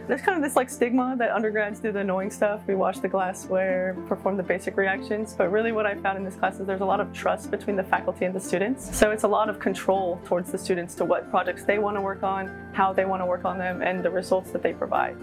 There's kind of this like stigma that undergrads do the annoying stuff. We wash the glassware, perform the basic reactions, but really what I found in this class is there's a lot of trust between the faculty and the students. So it's a lot of control towards the students to what projects they want to work on, how they want to work on them, and the results that they provide.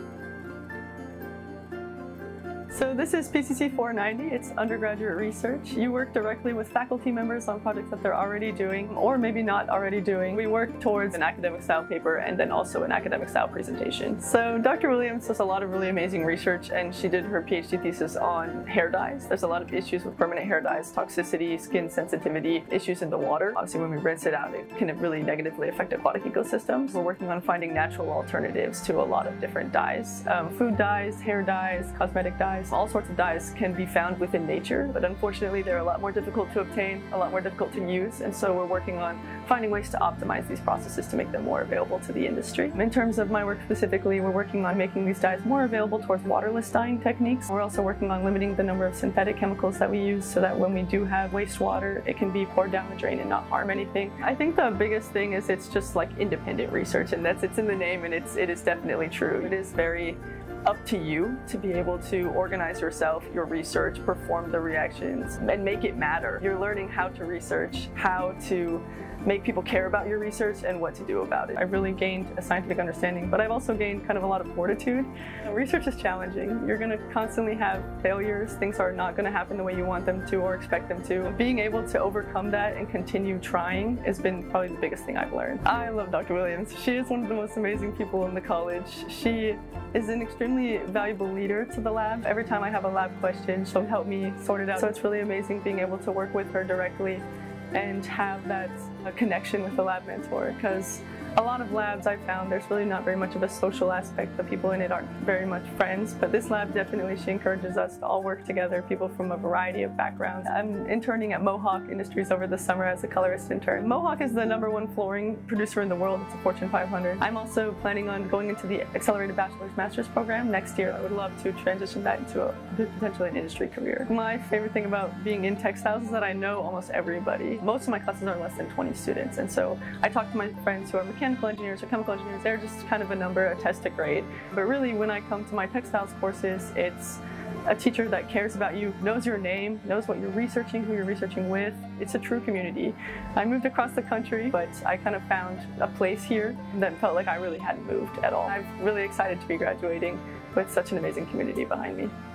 So this is PCC 490, it's undergraduate research. You work directly with faculty members on projects that they're already doing, or maybe not already doing. We work towards an academic style paper and then also an academic style presentation. So Dr. Williams does a lot of really amazing research, and she did her PhD thesis on hair dyes. There's a lot of issues with permanent hair dyes, toxicity, skin sensitivity, issues in the water. Obviously when we rinse it out, it can really negatively affect aquatic ecosystems. We're working on finding natural alternatives to a lot of different dyes. Food dyes, hair dyes, cosmetic dyes. All sorts of dyes can be found within nature, but unfortunately they're a lot more difficult to obtain, a lot more difficult to use, and so we're working on finding ways to optimize these processes to make them more available to the industry. In terms of my work specifically, we're working on making these dyes more available towards waterless dyeing techniques. We're also working on limiting the number of synthetic chemicals that we use so that when we do have wastewater, it can be poured down the drain and not harm anything. I think the biggest thing is it's just like independent research, and it's in the name, and it is definitely true. It is very up to you to be able to organize yourself, your research, perform the reactions, and make it matter. You're learning how to research, how to make people care about your research, and what to do about it. I've really gained a scientific understanding, but I've also gained kind of a lot of fortitude. Research is challenging. You're going to constantly have failures. Things are not going to happen the way you want them to or expect them to. Being able to overcome that and continue trying has been probably the biggest thing I've learned. I love Dr. Williams. She is one of the most amazing people in the college. She is an extremely valuable leader to the lab. Every time I have a lab question, she'll help me sort it out. So it's really amazing being able to work with her directly and have that connection with the lab mentor, because a lot of labs I've found there's really not very much of a social aspect. The people in it aren't very much friends, but this lab definitely, she encourages us to all work together, people from a variety of backgrounds. I'm interning at Mohawk Industries over the summer as a colorist intern. Mohawk is the #1 flooring producer in the world. It's a Fortune 500. I'm also planning on going into the accelerated bachelor's master's program next year. I would love to transition that into potentially an industry career. My favorite thing about being in textiles is that I know almost everybody. Most of my classes are less than 20 students, and so I talk to my friends who are mechanical engineers or chemical engineers. They're just kind of a number, a test, a grade. But really, when I come to my textiles courses, it's a teacher that cares about you, knows your name, knows what you're researching, who you're researching with. It's a true community. I moved across the country, but I kind of found a place here that felt like I really hadn't moved at all. I'm really excited to be graduating with such an amazing community behind me.